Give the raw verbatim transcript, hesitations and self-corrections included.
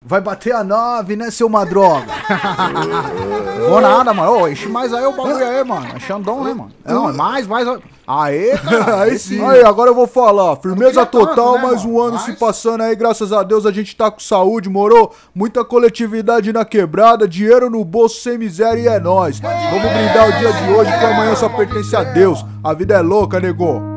Vai bater a nave, né, seu madroga? Vou nada, mano. Ô, enche mais aí o bagulho aí, mano. É Xandão, né, mano? Não, é mais, mais. Aê, cara. Aí sim. Aí, agora eu vou falar. Firmeza total, tanto, né, mais um ano mas... se passando aí. Graças a Deus a gente tá com saúde, moro? Muita coletividade na quebrada, dinheiro no bolso sem miséria e é nóis. Vamos brindar o dia de hoje que amanhã só pertence a Deus. A vida é louca, nego.